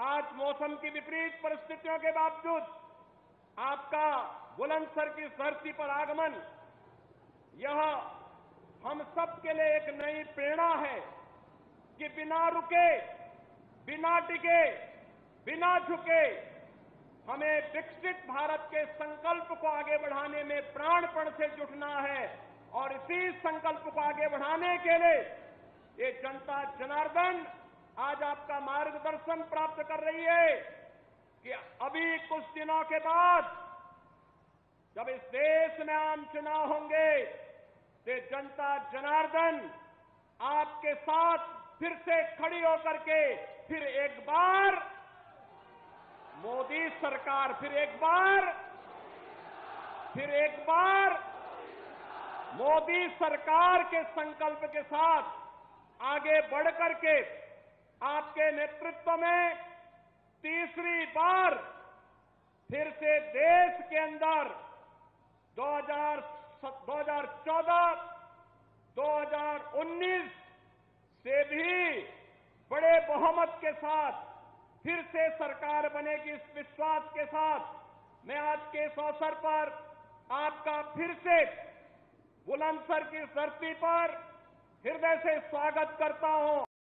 आज मौसम की विपरीत परिस्थितियों के बावजूद आपका बुलंदशहर की धरती पर आगमन, यह हम सब के लिए एक नई प्रेरणा है कि बिना रुके, बिना टिके, बिना झुके हमें विकसित भारत के संकल्प को आगे बढ़ाने में प्राणपण से जुटना है। और इसी संकल्प को आगे बढ़ाने के लिए ये जनता जनार्दन आज आपका मार्गदर्शन प्राप्त कर रही है कि अभी कुछ दिनों के बाद जब इस देश में आम चुनाव होंगे तो जनता जनार्दन आपके साथ फिर से खड़ी होकर के फिर एक बार मोदी सरकार, फिर एक बार मोदी सरकार के संकल्प के साथ आगे बढ़ करके आपके नेतृत्व में तीसरी बार फिर से देश के अंदर 2014, 2019 से भी बड़े बहुमत के साथ फिर से सरकार बनेगी, इस विश्वास के साथ मैं आज के इस अवसर पर आपका फिर से बुलंदशहर की धरती पर हृदय से स्वागत करता हूं।